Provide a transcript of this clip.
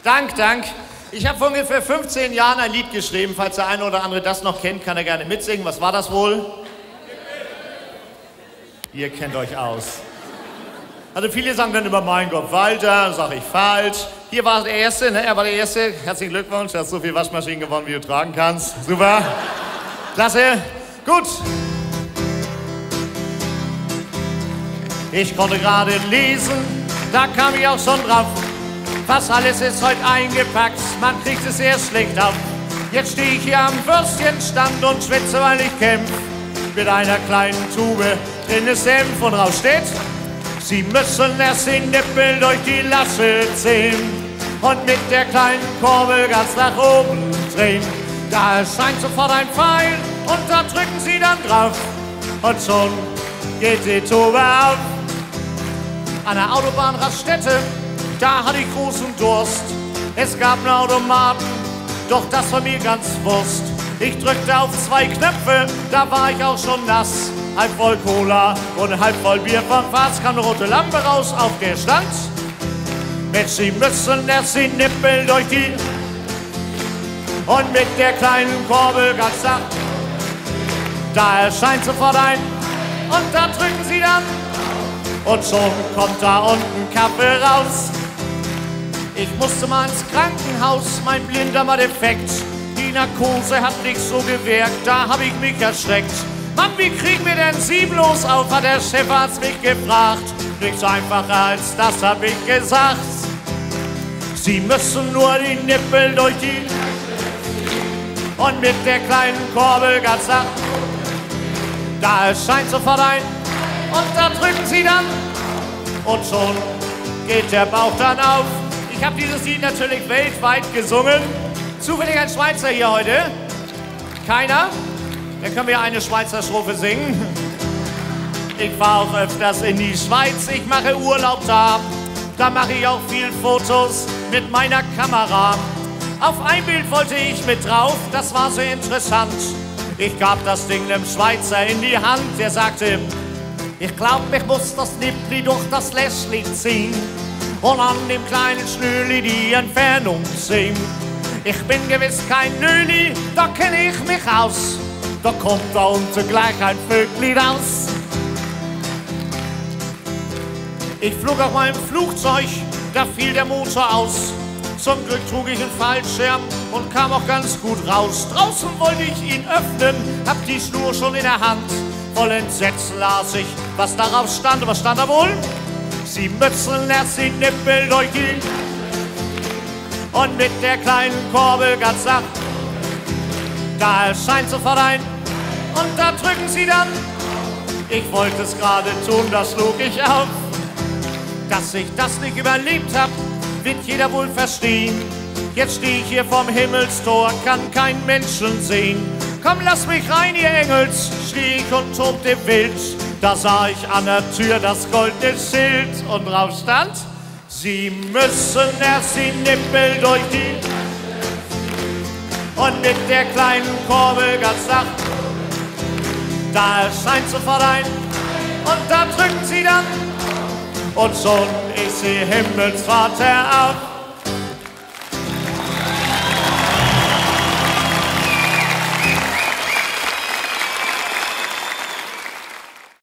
Dank. Ich habe vor ungefähr 15 Jahren ein Lied geschrieben. Falls der eine oder andere das noch kennt, kann er gerne mitsingen. Was war das wohl? Ihr kennt euch aus. Also viele sagen dann immer, mein Gott, Walter, sag ich falsch. Hier war der Erste, ne? Er war der Erste. Herzlichen Glückwunsch, du hast so viel Waschmaschinen gewonnen, wie du tragen kannst. Super. Klasse. Gut. Ich konnte gerade lesen, da kam ich auch schon drauf. Fast alles ist heute eingepackt, man kriegt es sehr schlecht ab. Jetzt stehe ich hier am Würstchenstand und schwitze, weil ich kämpf. Mit einer kleinen Tube drin ist Senf und raus steht: Sie müssen erst den Nippel durch die Lasche ziehen und mit der kleinen Kurbel ganz nach oben drehen. Da erscheint sofort ein Pfeil und da drücken Sie dann drauf und schon geht die Tube auf. An der Autobahnraststätte, da hatte ich großen Durst. Es gab einen Automaten, doch das war mir ganz Wurst. Ich drückte auf 2 Knöpfe, da war ich auch schon nass. Halb voll Cola und halb voll Bier vom Fass, kam eine rote Lampe raus, auf der stand: Mensch, Sie müssen erst den Nippel durch die und mit der kleinen Kurbel ganz nach. Da erscheint sofort ein und da drücken Sie dann und schon kommt da unten Kaffee raus. Ich musste mal ins Krankenhaus, mein Blinder war defekt. Die Narkose hat nicht so gewirkt, da hab ich mich erschreckt. Mann, wie kriegen wir denn Sie bloß auf, hat der Chefarzt mich gefragt. Nichts einfacher als das hab ich gesagt. Sie müssen nur die Nippel durch die und mit der kleinen Kurbel ganz nach. Da erscheint sofort ein und da drücken Sie dann und schon geht der Bauch dann auf. Ich habe dieses Lied natürlich weltweit gesungen. Zufällig ein Schweizer hier heute? Keiner? Dann können wir eine Schweizer Strophe singen. Ich fahre auch öfters in die Schweiz, ich mache Urlaub da. Da mache ich auch viel Fotos mit meiner Kamera. Auf ein Bild wollte ich mit drauf, das war sehr interessant. Ich gab das Ding dem Schweizer in die Hand, der sagte: Ich glaub, ich muss das Nippli durch das Läschli ziehen und an dem kleinen Schnürli die Entfernung sehen. Ich bin gewiss kein Nöli, da kenn ich mich aus. Da kommt da unten gleich ein Vögli raus. Ich flog auf meinem Flugzeug, da fiel der Motor aus. Zum Glück trug ich einen Fallschirm und kam auch ganz gut raus. Draußen wollte ich ihn öffnen, hab die Schnur schon in der Hand. Voll Entsetzen las ich, was darauf stand. Und was stand da wohl? Sie müssen erst die Nippel durch die und mit der kleinen Kurbel ganz nach. Da erscheint sofort ein und da drücken Sie dann. Ich wollte es gerade tun, das schlug ich auf. Dass ich das nicht überlebt hab, wird jeder wohl verstehen. Jetzt steh ich hier vorm Himmelstor, kann kein Menschen sehen. Komm, lass mich rein, ihr Engels, schrie ich und tobte wild. Da sah ich an der Tür das goldene Schild und drauf stand: Sie müssen erst die Nippel durch die und mit der kleinen Kurbel ganz nach. Da erscheint sofort ein und da drücken Sie dann und schon ist die Himmelsfahrt auf.